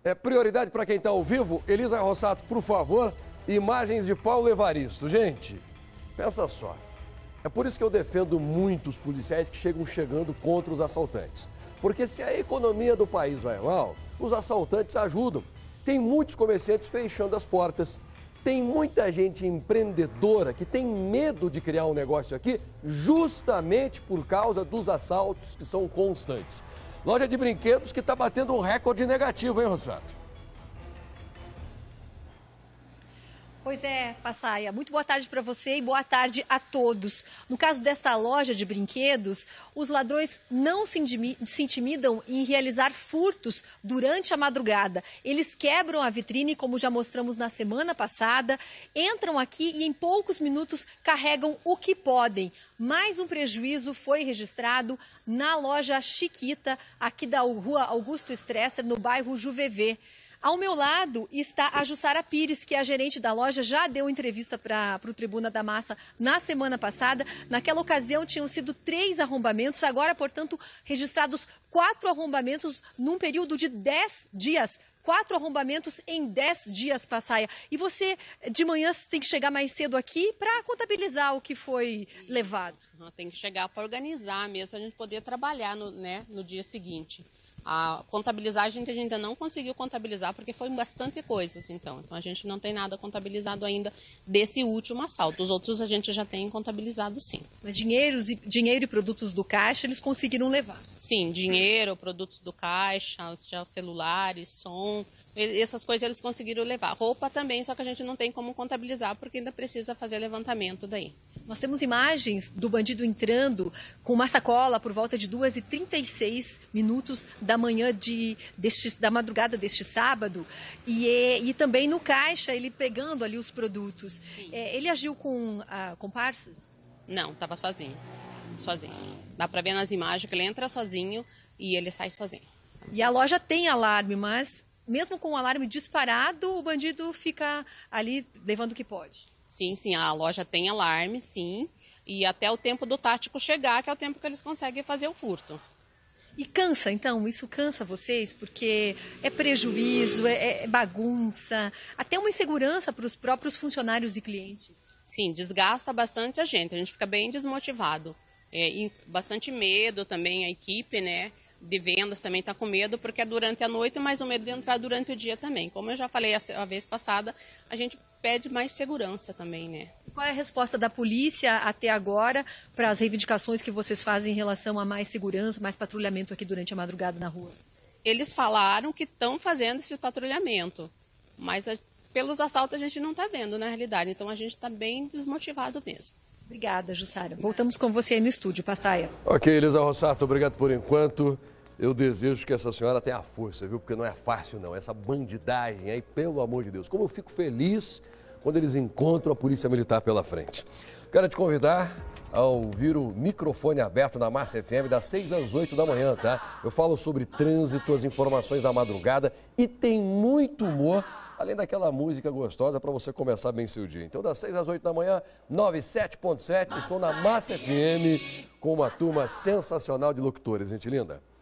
Prioridade para quem está ao vivo. Elisa Rossato, por favor, imagens de Paulo Evaristo. Gente, pensa só. É por isso que eu defendo muito os policiais que chegando contra os assaltantes. Porque se a economia do país vai mal, os assaltantes ajudam. Tem muitos comerciantes fechando as portas. Tem muita gente empreendedora que tem medo de criar um negócio aqui justamente por causa dos assaltos que são constantes. Loja de brinquedos que está batendo um recorde negativo, hein, Rossato? Pois é, Passaia. Muito boa tarde para você e boa tarde a todos. No caso desta loja de brinquedos, os ladrões não se intimidam em realizar furtos durante a madrugada. Eles quebram a vitrine, como já mostramos na semana passada, entram aqui e em poucos minutos carregam o que podem. Mais um prejuízo foi registrado na loja Chiquita, aqui da rua Augusto Stresser, no bairro Juvevê. Ao meu lado está a Jussara Pires, que é a gerente da loja, já deu entrevista para o Tribuna da Massa na semana passada. Naquela ocasião tinham sido 3 arrombamentos, agora, portanto, registrados 4 arrombamentos num período de 10 dias. 4 arrombamentos em 10 dias, Passaia. E você, de manhã, tem que chegar mais cedo aqui para contabilizar o que foi levado. Tem que chegar para organizar mesmo, a gente poder trabalhar no dia seguinte. A contabilizagem a gente ainda não conseguiu contabilizar porque foi bastante coisas, então a gente não tem nada contabilizado ainda desse último assalto. Os outros a gente já tem contabilizado, sim. Mas dinheiro e produtos do caixa eles conseguiram levar? Sim, dinheiro, produtos do caixa, os celulares, som, essas coisas eles conseguiram levar. Roupa também, só que a gente não tem como contabilizar porque ainda precisa fazer levantamento daí. Nós temos imagens do bandido entrando com uma sacola por volta de 2h36 da manhã da madrugada deste sábado e também no caixa ele pegando ali os produtos. Ele agiu com comparsas? Não, estava sozinho. Dá para ver nas imagens que ele entra sozinho e ele sai sozinho. E a loja tem alarme, mas mesmo com o alarme disparado, o bandido fica ali levando o que pode. Sim, a loja tem alarme, sim, e até o tempo do tático chegar, que é o tempo que eles conseguem fazer o furto. E cansa, então? Isso cansa vocês? Porque é prejuízo, é bagunça, até uma insegurança para os próprios funcionários e clientes. Sim, desgasta bastante a gente fica bem desmotivado. E bastante medo também, a equipe, de vendas também está com medo, porque é durante a noite, mas o medo de entrar durante o dia também. Como eu já falei a vez passada, a gente pede mais segurança também, Qual é a resposta da polícia até agora para as reivindicações que vocês fazem em relação a mais segurança, mais patrulhamento aqui durante a madrugada na rua? Eles falaram que estão fazendo esse patrulhamento, mas pelos assaltos a gente não está vendo na realidade, então a gente está bem desmotivado mesmo. Obrigada, Jussara. Voltamos com você aí no estúdio, Passaia. Ok, Elisa Rossato, obrigado por enquanto. Eu desejo que essa senhora tenha força, viu? Porque não é fácil, não. Essa bandidagem aí, pelo amor de Deus. Como eu fico feliz quando eles encontram a Polícia Militar pela frente. Quero te convidar a ouvir o microfone aberto na Massa FM das 6 às 8 da manhã, tá? Eu falo sobre trânsito, as informações da madrugada e tem muito humor, além daquela música gostosa para você começar bem seu dia. Então, das 6 às 8 da manhã, 97.7, estou na Massa FM com uma turma sensacional de locutores, gente linda.